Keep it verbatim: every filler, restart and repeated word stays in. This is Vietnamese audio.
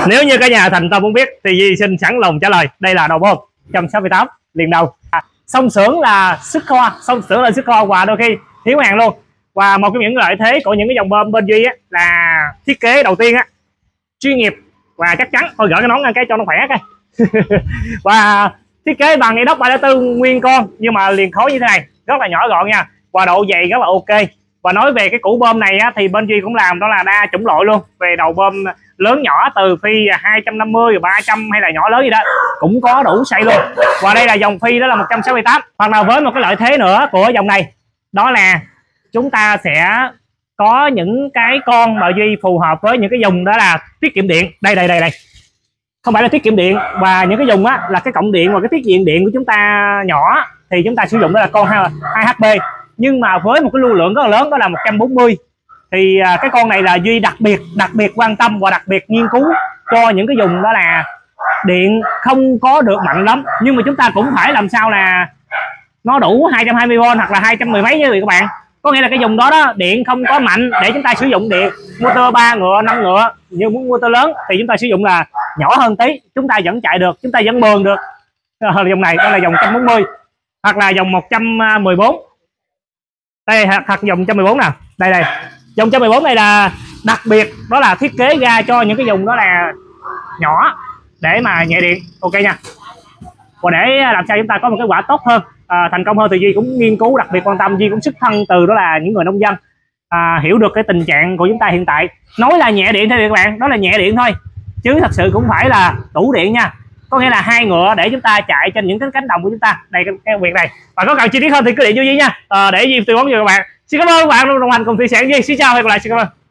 Nếu như cả nhà thành tâm muốn biết thì Duy xin sẵn lòng trả lời. Đây là đầu bơm một trăm sáu mươi tám liền đầu. À, song xưởng là sức kho, song xưởng là sức kho và đôi khi thiếu hàng luôn. Và một trong những lợi thế của những cái dòng bơm bên Duy á, là thiết kế đầu tiên á, chuyên nghiệp và chắc chắn. Thôi gỡ cái nón ra cái cho nó khỏe coi. Và thiết kế bằng inox ba không bốn nguyên con nhưng mà liền khối như thế này, rất là nhỏ gọn nha, và độ dày rất là ok. Và nói về cái củ bơm này á, thì bên Duy cũng làm đó là đa chủng loại luôn, về đầu bơm lớn nhỏ từ phi hai trăm năm mươi, ba trăm hay là nhỏ lớn gì đó cũng có đủ size luôn. Và đây là dòng phi đó là một trăm sáu mươi tám. Hoặc là với một cái lợi thế nữa của dòng này, đó là chúng ta sẽ có những cái con mà Duy phù hợp với những cái dùng đó là tiết kiệm điện. Đây đây đây đây, không phải là tiết kiệm điện, và những cái dùng á là cái cộng điện và cái tiết kiệm điện của chúng ta nhỏ thì chúng ta sử dụng đó là con hai H P, nhưng mà với một cái lưu lượng rất là lớn đó là một trăm bốn mươi. Thì à, cái con này là Duy đặc biệt đặc biệt quan tâm và đặc biệt nghiên cứu cho những cái dùng đó là điện không có được mạnh lắm, nhưng mà chúng ta cũng phải làm sao là nó đủ hai trăm hai mươi vôn hoặc là hai trăm mười mấy như các bạn. Có nghĩa là cái dùng đó đó điện không có mạnh để chúng ta sử dụng điện motor ba ngựa, năm ngựa. Như muốn motor lớn thì chúng ta sử dụng là nhỏ hơn tí, chúng ta vẫn chạy được, chúng ta vẫn mường được. À, dòng này đó là dòng một trăm bốn mươi hoặc là dòng một trăm mười bốn. Đây hoặc dòng một trăm mười bốn nè. Đây đây. Dòng một trăm mười bốn này là đặc biệt, đó là thiết kế ra cho những cái dùng đó là nhỏ để mà nhẹ điện. Ok nha. Và để làm sao chúng ta có một cái quả tốt hơn, à, thành công hơn thì Duy cũng nghiên cứu, đặc biệt quan tâm. Duy cũng xuất thân từ đó là những người nông dân, à, hiểu được cái tình trạng của chúng ta hiện tại. Nói là nhẹ điện thôi các bạn, đó là nhẹ điện thôi, chứ thật sự cũng phải là đủ điện nha. Có nghĩa là hai ngựa để chúng ta chạy trên những cái cánh đồng của chúng ta. Đây cái, cái việc này, và có cần chi tiết hơn thì cứ điện cho Duy nha, à, để Duy tư vấn cho các bạn. Xin cảm ơn các bạn luôn đồng hành cùng chia sẻ với Duy. Xin chào và hẹn gặp lại. Xin cảm ơn.